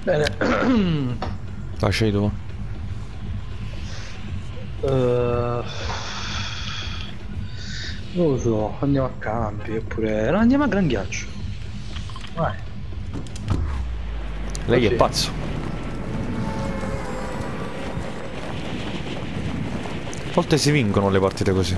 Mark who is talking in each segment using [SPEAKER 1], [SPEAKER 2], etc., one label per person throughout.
[SPEAKER 1] Bene.
[SPEAKER 2] Facei tu.
[SPEAKER 1] Non lo so, andiamo a campi oppure... No, andiamo a Gran Ghiaccio. Vai.
[SPEAKER 2] Lei è
[SPEAKER 1] Così.
[SPEAKER 2] pazzo. A volte si vincono le partite così.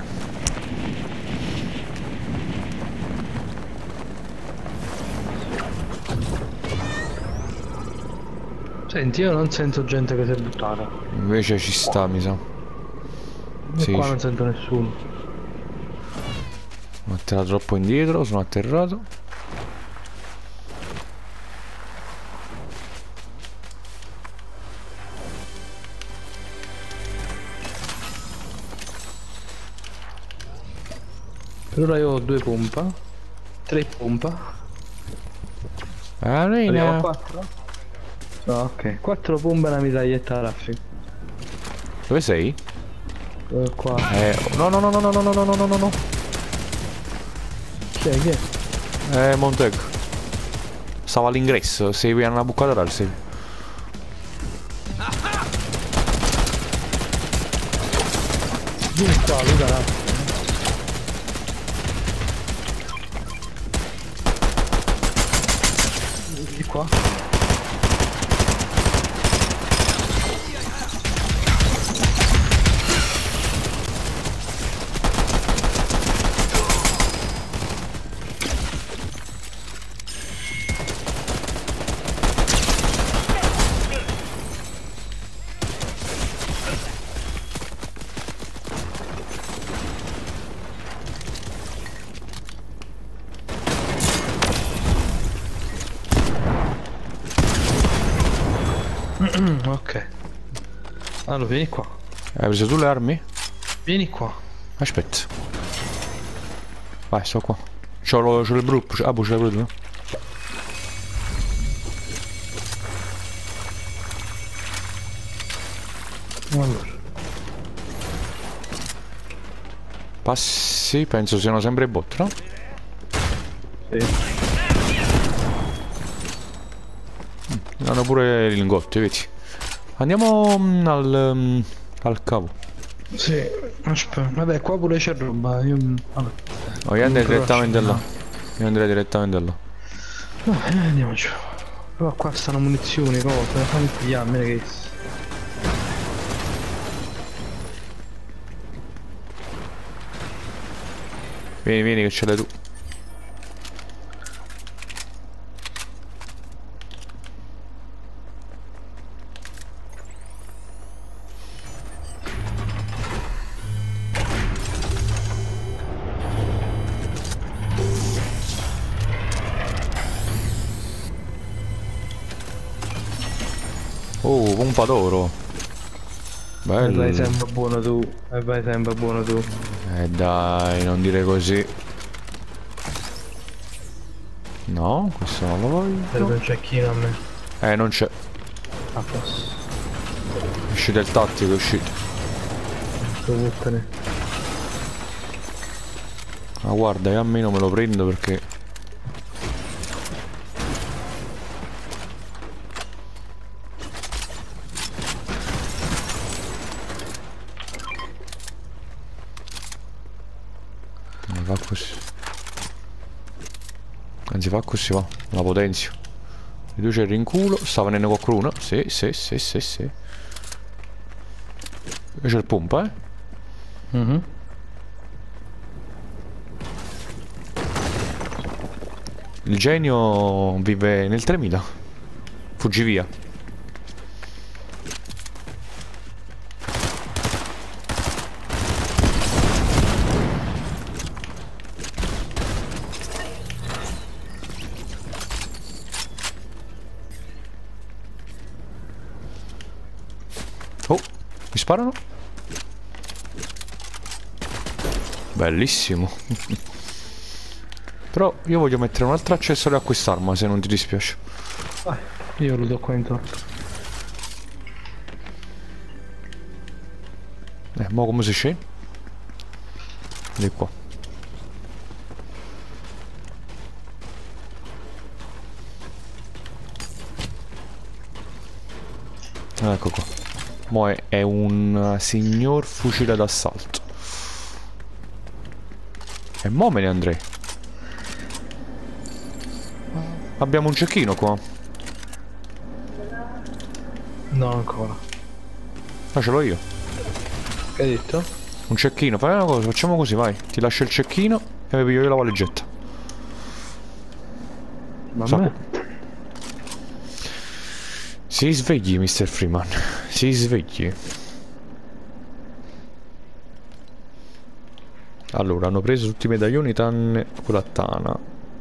[SPEAKER 1] Senti, io non sento gente che si è buttata.
[SPEAKER 2] Invece ci sta, mi sa.
[SPEAKER 1] E
[SPEAKER 2] Sì,
[SPEAKER 1] qua non sento nessuno.
[SPEAKER 2] sono atterrato troppo indietro, sono atterrato.
[SPEAKER 1] Per ora io ho 2 pompa. 3 pompa. Arriviamo a
[SPEAKER 2] Arena.
[SPEAKER 1] 4? No, ok. 4 pompe e una mitraglietta raffica.
[SPEAKER 2] Dove sei?
[SPEAKER 1] Qua.
[SPEAKER 2] No, no, no, no, no, no, no, no, no, no, no.
[SPEAKER 1] Chi è? Chi è?
[SPEAKER 2] Monteg. Stava all'ingresso, segui una bucata dal segui.
[SPEAKER 1] Vieni qua, Luca, raffica. Vieni qua. Ok. Allora, vieni qua.
[SPEAKER 2] Hai preso tu le armi?
[SPEAKER 1] Vieni qua.
[SPEAKER 2] Aspetta. Vai, sto qua. C'ho il gruppo. Ah, boh, ce l'hai pure tu?
[SPEAKER 1] Allora.
[SPEAKER 2] Passi, penso siano sempre bot, no?
[SPEAKER 1] Sì.
[SPEAKER 2] Hanno pure i lingotti, vedi? Andiamo al cavo.
[SPEAKER 1] Sì, aspetta. Vabbè, qua pure c'è roba. Io... Vabbè.
[SPEAKER 2] Oh, io andrei
[SPEAKER 1] Comunque
[SPEAKER 2] direttamente là.
[SPEAKER 1] no.
[SPEAKER 2] Io andrei direttamente là.
[SPEAKER 1] Vai, andiamoci. Però qua stanno munizioni, cose. Fammi pigliarmi che...
[SPEAKER 2] Vieni, vieni che ce l'hai tu. Oh, pompa d'oro.
[SPEAKER 1] E vai
[SPEAKER 2] Bello.
[SPEAKER 1] sempre buono tu. E vai sempre buono tu.
[SPEAKER 2] Dai, non dire così. No, questo non lo
[SPEAKER 1] Serve
[SPEAKER 2] voglio.
[SPEAKER 1] un cecchino a me.
[SPEAKER 2] Non c'è.
[SPEAKER 1] A posto.
[SPEAKER 2] È uscito il tattico, è uscito.
[SPEAKER 1] Buttane.
[SPEAKER 2] Ma guarda, io almeno me lo prendo perché... Va così. Anzi, fa così, va. La potenzio. Riduce il rinculo. Sta venendo qualcuno? Sì, sì, sì, sì, sì. Io c'è il pompa, eh. Il genio vive nel 3000. Fuggi via. Oh, mi sparano? Bellissimo. Però io voglio mettere un altro accessorio a quest'arma, se non ti dispiace.
[SPEAKER 1] Vai, io lo do qua intorno.
[SPEAKER 2] Mo come si scende? Di qua. Ecco qua. Mo' è un signor fucile d'assalto. E mo' me ne andrei. Abbiamo un cecchino qua.
[SPEAKER 1] No, ancora.
[SPEAKER 2] Ah, ce l'ho io.
[SPEAKER 1] Che hai detto?
[SPEAKER 2] Un cecchino. Fai una cosa, facciamo così, vai. Ti lascio il cecchino e mi piglio io la valigetta.
[SPEAKER 1] Vabbè.
[SPEAKER 2] Si svegli, Mr. Freeman. Si svegli. Allora, hanno preso tutti i medaglioni tranne quella tana.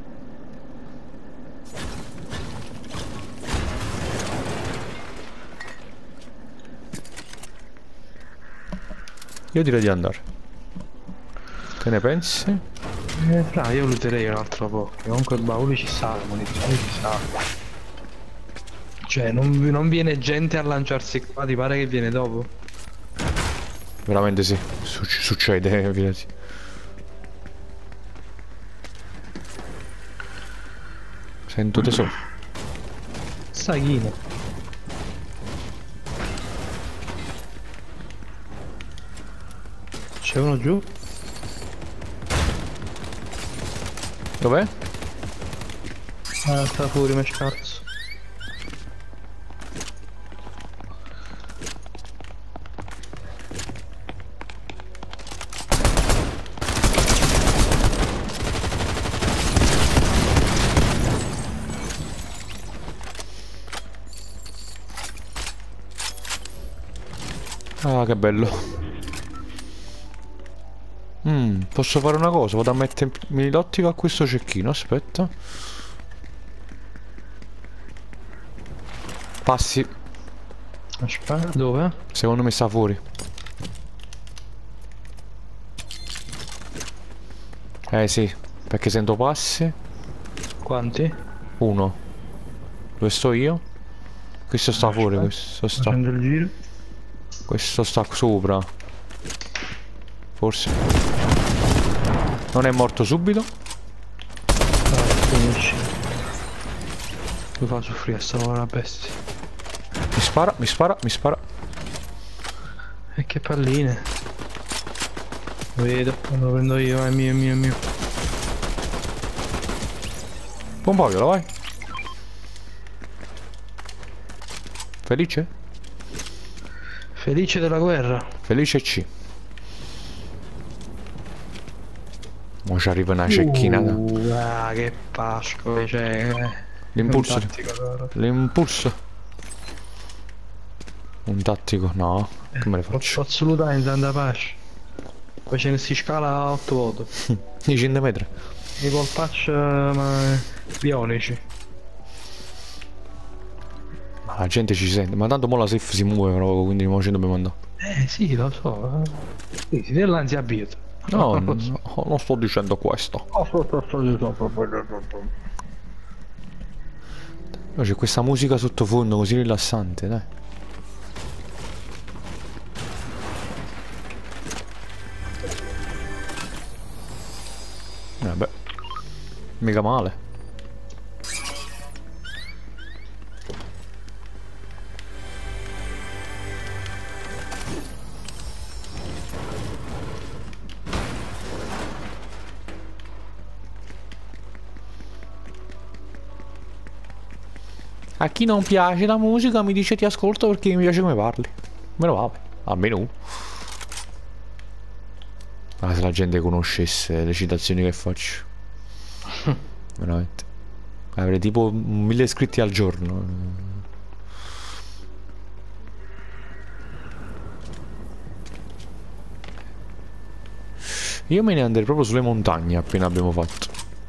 [SPEAKER 2] Io direi di andare. Che ne pensi?
[SPEAKER 1] Fra, io looterei un altro po'. Che comunque il baule ci sta, la munizione ci sta. Cioè, non viene gente a lanciarsi qua, ti pare che viene dopo?
[SPEAKER 2] Veramente sì. Succede, fidati. Sento tesoro.
[SPEAKER 1] Saghino. C'è uno giù?
[SPEAKER 2] Dov'è?
[SPEAKER 1] Ah, sta fuori, ma scarso.
[SPEAKER 2] Ah, che bello. Posso fare una cosa? Vado a mettermi l'ottica a questo cecchino. Aspetta. Passi.
[SPEAKER 1] Aspetta, dove?
[SPEAKER 2] Secondo me sta fuori. Sì, perché sento passi.
[SPEAKER 1] Quanti?
[SPEAKER 2] Uno. Dove sto io? Questo sta fuori,
[SPEAKER 1] Aspetta,
[SPEAKER 2] questo sta.
[SPEAKER 1] facendo il giro.
[SPEAKER 2] Questo sta sopra. Forse. Non è morto subito.
[SPEAKER 1] Finisci. Mi fa soffrire, sta una bestia.
[SPEAKER 2] Mi spara, mi spara, mi spara.
[SPEAKER 1] E che palline. Lo vedo, lo prendo io, è mio, è mio, è mio.
[SPEAKER 2] Pompagliolo, vai. Felice?
[SPEAKER 1] Felice della guerra.
[SPEAKER 2] Felice C. Mo' ci arriva una cecchinata.
[SPEAKER 1] Ah, che pasco che c'è.
[SPEAKER 2] L'impulso.
[SPEAKER 1] Allora.
[SPEAKER 2] L'impulso. Un tattico? No. Come le faccio?
[SPEAKER 1] Posso lutare in tanta pace. Poi ce ne si scala a 8 voto.
[SPEAKER 2] I 100 metri.
[SPEAKER 1] I polpacci bionici.
[SPEAKER 2] Ma la gente ci sente. Ma tanto mo la safe si muove proprio, quindi mo ci dobbiamo andare.
[SPEAKER 1] Sì, lo so. Sì, si dell'ansia abito.
[SPEAKER 2] No, no, non sto dicendo questo. No, c'è questa musica sottofondo così rilassante, dai. Vabbè. Mica male. A chi non piace la musica mi dice ti ascolto perché mi piace come parli. Meno male, almeno uno. Ma se la gente conoscesse le citazioni che faccio. Veramente. Avrei tipo 1000 iscritti al giorno. Io me ne andrei proprio sulle montagne appena abbiamo fatto.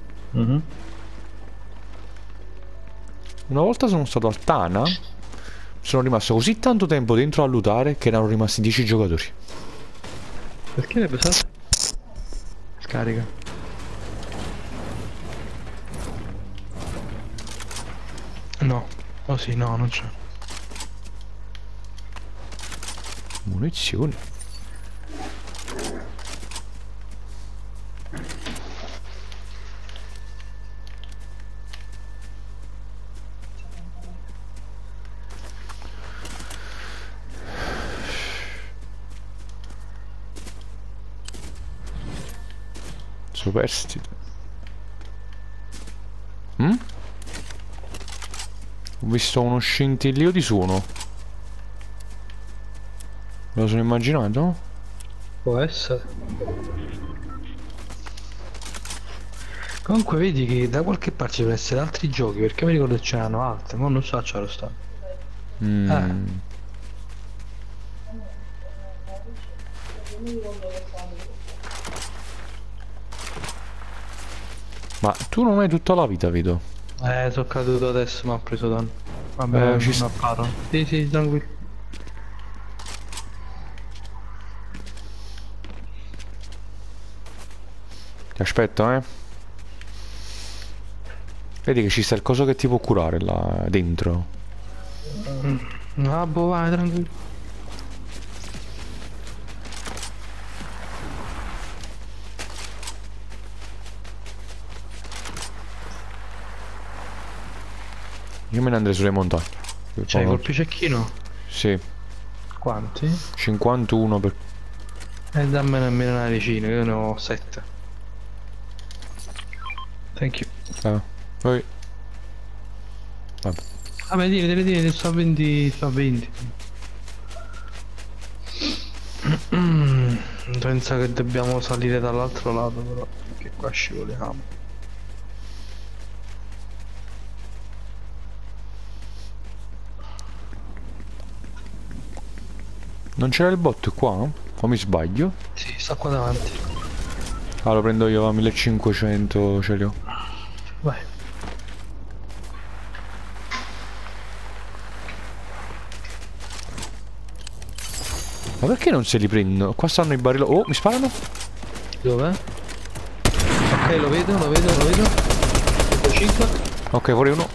[SPEAKER 2] Una volta sono stato a Tana. Sono rimasto così tanto tempo dentro a lootare che erano rimasti 10 giocatori.
[SPEAKER 1] Perché l'hai pesato? Scarica. No. Oh sì, no, non c'è.
[SPEAKER 2] Munizioni. Superstite. Ho visto uno scintillio di suono. Me lo sono immaginato?
[SPEAKER 1] Può essere. Comunque vedi che da qualche parte ci devono essere altri giochi, perché mi ricordo che c'erano altri, ma non so c'è lo stato.
[SPEAKER 2] Ma tu non hai tutta la vita, vedo.
[SPEAKER 1] Sono caduto adesso, ma ho preso danno. Vabbè,
[SPEAKER 2] ci
[SPEAKER 1] non apparo. Sì, sì, tranquillo.
[SPEAKER 2] Ti aspetto, eh. Vedi che ci sta il coso che ti può curare là dentro.
[SPEAKER 1] Ah, boh, vai, tranquillo.
[SPEAKER 2] Io me ne andrei sulle montagne.
[SPEAKER 1] C'hai colpi cecchino?
[SPEAKER 2] Sì.
[SPEAKER 1] Quanti?
[SPEAKER 2] 51 per...
[SPEAKER 1] Dammene almeno una decina, io ne ho 7. Thank you.
[SPEAKER 2] Poi... Vabbè.
[SPEAKER 1] Vabbè, dire, sto a 20, sto a 20. Penso che dobbiamo salire dall'altro lato però, che qua scivoliamo.
[SPEAKER 2] Non c'era il bot qua? O mi sbaglio?
[SPEAKER 1] Sì, sta qua davanti.
[SPEAKER 2] Ah, lo prendo io a 1500, ce li ho.
[SPEAKER 1] Vai.
[SPEAKER 2] Ma perché non se li prendo? Qua stanno i barili... Oh, mi sparano?
[SPEAKER 1] Dove? Ok, lo vedo. 5.
[SPEAKER 2] Ok, fuori uno.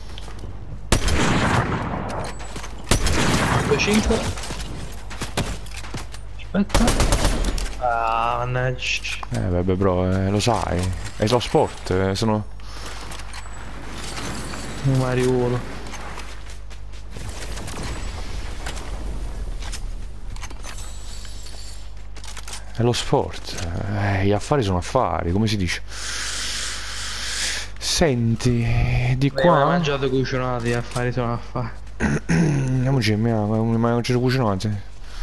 [SPEAKER 1] 5. Aspetta. Ah, mannaggia.
[SPEAKER 2] Vabbè bro, lo sai. È lo sport, sono...
[SPEAKER 1] Un mariuolo.
[SPEAKER 2] È lo sport. Gli affari sono affari, come si dice? Senti, di qua...
[SPEAKER 1] Ho mangiato cucinati, affari sono affari.
[SPEAKER 2] Andiamoci, mi mangiato cucinati.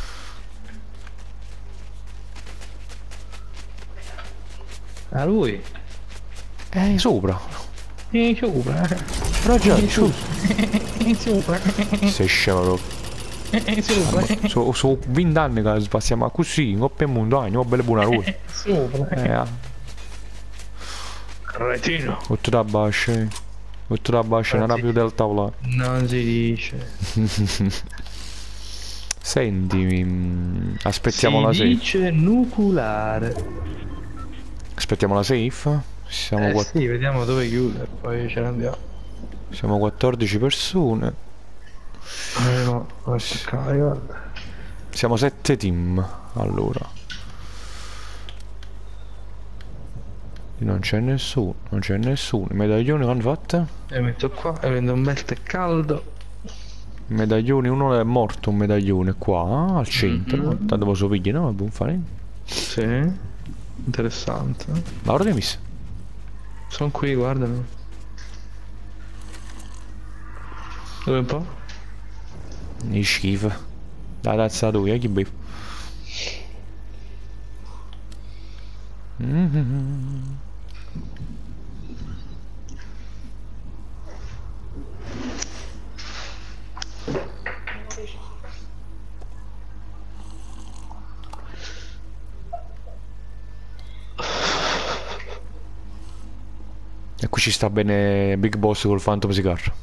[SPEAKER 1] A lui?
[SPEAKER 2] Sopra.
[SPEAKER 1] Sopra.
[SPEAKER 2] Ragione, su.
[SPEAKER 1] Sopra.
[SPEAKER 2] Sei scemo proprio.
[SPEAKER 1] Sopra.
[SPEAKER 2] Sono 20 anni che passiamo così, in coppia e montagna, oh bella buona ruota.
[SPEAKER 1] Sopra. Cretino.
[SPEAKER 2] O tu da bascia, non era più del tavolo.
[SPEAKER 1] Non si dice.
[SPEAKER 2] Senti, aspettiamo la
[SPEAKER 1] si
[SPEAKER 2] safe.
[SPEAKER 1] dice nucleare.
[SPEAKER 2] Aspettiamo la safe. Siamo,
[SPEAKER 1] sì, vediamo dove chiude, poi ce ne andiamo.
[SPEAKER 2] Siamo 14 persone.
[SPEAKER 1] No, guarda.
[SPEAKER 2] Siamo 7 team, allora. Non c'è nessuno, I medaglioni che hanno fatto?
[SPEAKER 1] Le metto qua e prendo un bel tè caldo.
[SPEAKER 2] I medaglioni, uno è morto, un medaglione qua, al centro. Tanto posso pigliare, no? Buon fare.
[SPEAKER 1] Sì, interessante.
[SPEAKER 2] Ma ora che hai messo?
[SPEAKER 1] Sono qui, guardami. Dove un po'?
[SPEAKER 2] Che schifo. La tazza tu, che bevo. E qui ci sta bene Big Boss col Phantom Cigar.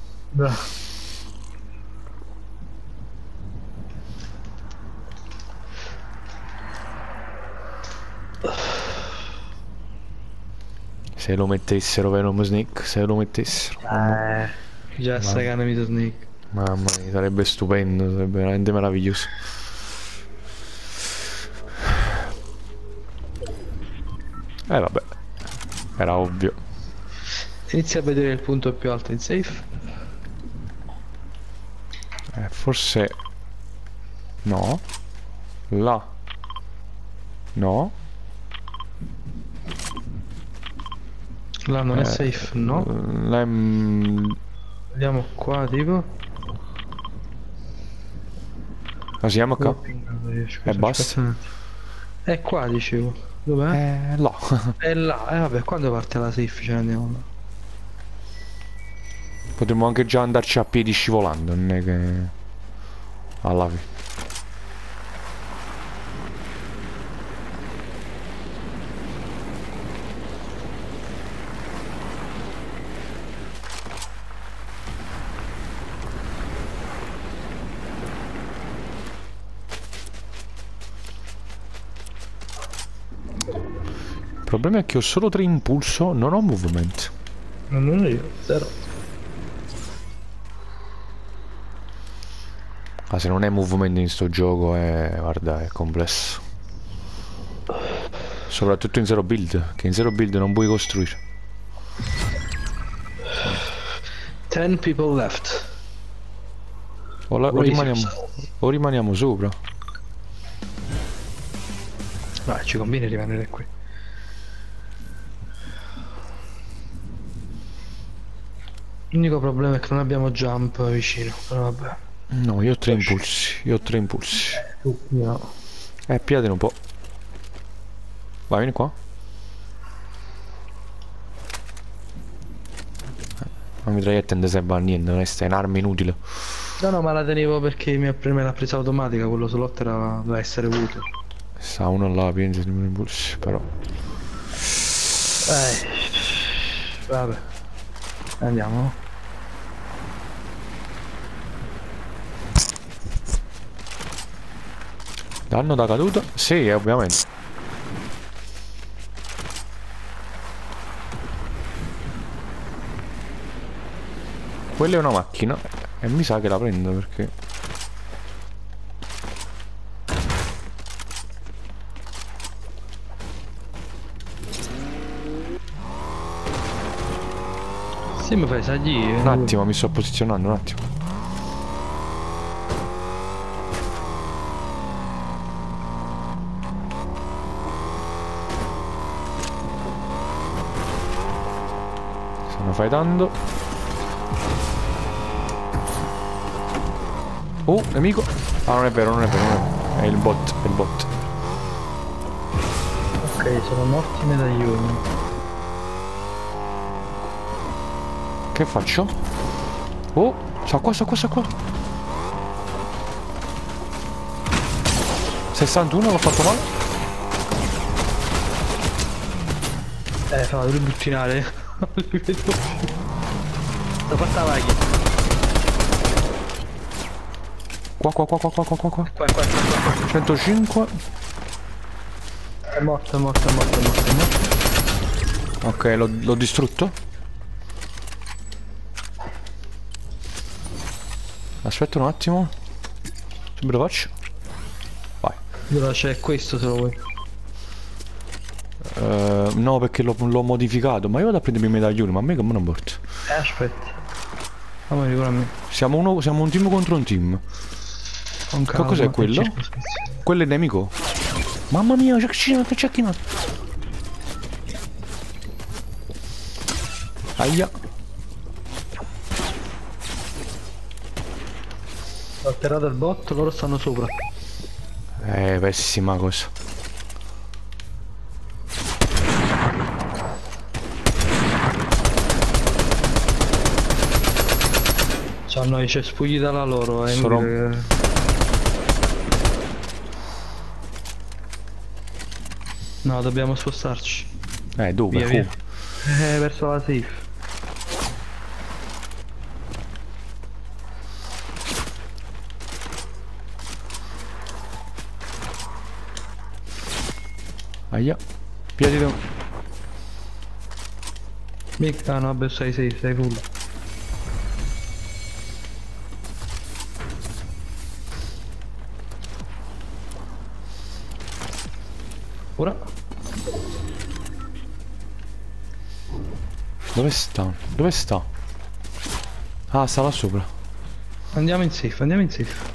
[SPEAKER 2] Se lo mettessero Venom Snake, se lo mettessero.
[SPEAKER 1] Già sta che hanno messo Snake.
[SPEAKER 2] Mamma mia, sarebbe stupendo, sarebbe veramente meraviglioso. Vabbè, era ovvio.
[SPEAKER 1] Inizia a vedere il punto più alto in safe.
[SPEAKER 2] Forse... No. Là. No.
[SPEAKER 1] Là non è safe, no?
[SPEAKER 2] Là è...
[SPEAKER 1] Andiamo qua, tipo.
[SPEAKER 2] Ma siamo qua? E
[SPEAKER 1] Scusa,
[SPEAKER 2] basta?
[SPEAKER 1] aspetta un attimo. È qua, dicevo. Dov'è?
[SPEAKER 2] Là.
[SPEAKER 1] È là. Vabbè, quando parte la safe ce ne andiamo là.
[SPEAKER 2] Potremmo anche già andarci a piedi scivolando, non è che... Alla fine. Il problema è che ho solo 3 impulso, non ho movement.
[SPEAKER 1] Non io, zero.
[SPEAKER 2] Ah, se non è movement in sto gioco guarda, è complesso. Soprattutto in zero build, che in zero build non puoi costruire.
[SPEAKER 1] 10 people left.
[SPEAKER 2] O rimaniamo sopra.
[SPEAKER 1] Vai, ci conviene rimanere qui. L'unico problema è che non abbiamo jump vicino, però vabbè.
[SPEAKER 2] No, io ho 3 impulsi. Io ho 3 impulsi.
[SPEAKER 1] No.
[SPEAKER 2] Piatene un po'. Vai, vieni qua. La mitraglietta non ti serve a niente, non è un'arma inutile.
[SPEAKER 1] No, ma la tenevo perché me l'ha presa automatica, quello slot doveva essere vuoto.
[SPEAKER 2] Sta uno là, pensa di impulsi, però.
[SPEAKER 1] Vabbè. Andiamo.
[SPEAKER 2] Danno da caduta? Sì, ovviamente. Quella è una macchina e mi sa che la prendo perché...
[SPEAKER 1] Sì, mi fai saggi.
[SPEAKER 2] Un attimo, mi sto posizionando, un attimo. Stanno fightando. Oh, nemico. Ah, non è vero, non è vero, non è vero. È il bot, è il bot.
[SPEAKER 1] Ok, sono morti i medaglioni.
[SPEAKER 2] Che faccio? Oh, sta qua, sta qua, sta qua. 61, l'ho fatto male.
[SPEAKER 1] Fa, devi buttinare. Non li vedo più. Sta fatta la macchina.
[SPEAKER 2] Qua, qua, qua, qua, qua, qua, qua, qua.
[SPEAKER 1] Qua.
[SPEAKER 2] 105.
[SPEAKER 1] È morto, è morto, è morto, è morto, è morto.
[SPEAKER 2] Ok, l'ho distrutto. Aspetta un attimo. Subito lo faccio. Vai.
[SPEAKER 1] Allora c'è questo se lo vuoi.
[SPEAKER 2] No, perché l'ho modificato. Ma io vado a prendermi i medaglioni, ma a me come non porta?
[SPEAKER 1] Aspetta. Fammi ricordo a me.
[SPEAKER 2] Siamo un team contro un team. Che cos'è quello? Quello è il nemico. Mamma mia, c'è chi no. Aia.
[SPEAKER 1] Ho atterrato il bot, loro stanno sopra.
[SPEAKER 2] Pessima cosa.
[SPEAKER 1] C'hanno i cespugli dalla loro,
[SPEAKER 2] Sono...
[SPEAKER 1] No, dobbiamo spostarci.
[SPEAKER 2] Dove?
[SPEAKER 1] Via. Verso la safe.
[SPEAKER 2] Aia. Piedi da...
[SPEAKER 1] Mica, no, vabbè, sei full. Ora?
[SPEAKER 2] Dove sta? Dove sta? Ah, sta là sopra.
[SPEAKER 1] Andiamo in safe, andiamo in safe.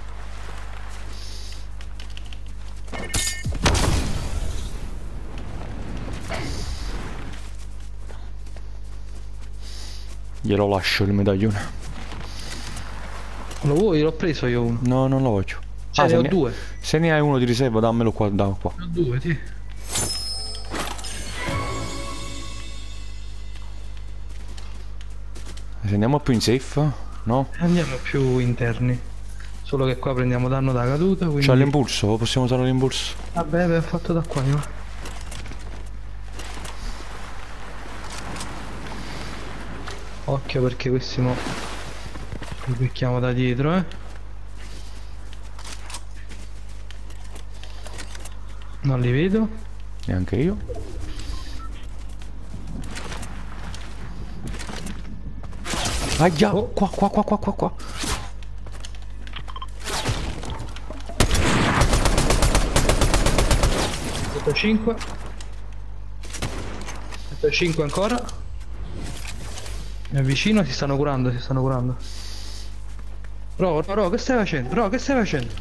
[SPEAKER 2] Glielo lascio il medaglione.
[SPEAKER 1] Lo vuoi? L'ho preso io uno.
[SPEAKER 2] No, non lo voglio.
[SPEAKER 1] Cioè, ne
[SPEAKER 2] se
[SPEAKER 1] ho
[SPEAKER 2] ne,
[SPEAKER 1] due.
[SPEAKER 2] se ne hai uno di riserva, dammelo qua, da qua.
[SPEAKER 1] Ne ho due, sì.
[SPEAKER 2] Se andiamo più in safe, no?
[SPEAKER 1] Andiamo più interni. Solo che qua prendiamo danno da caduta, quindi...
[SPEAKER 2] C'ha l'impulso? Possiamo usare l'impulso?
[SPEAKER 1] Vabbè, ho fatto da qua, io. Occhio perché questi mo... li becchiamo da dietro, eh. Non li vedo.
[SPEAKER 2] Neanche io. Aia!
[SPEAKER 1] Oh.
[SPEAKER 2] Qua.
[SPEAKER 1] 5. 5 ancora. Mi avvicino, si stanno curando, Bro, che stai facendo? Bro, che stai facendo?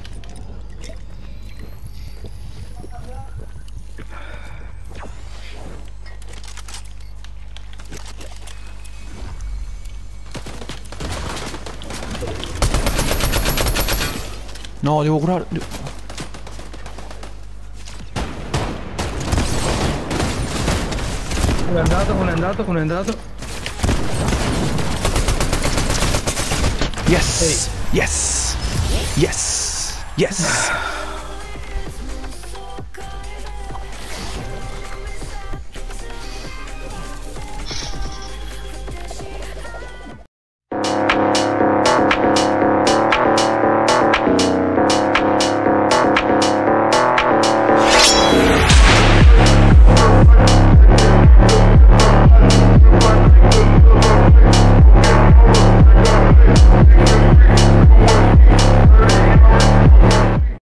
[SPEAKER 2] No, devo curare.
[SPEAKER 1] Uno è andato.
[SPEAKER 2] Yes! Yes!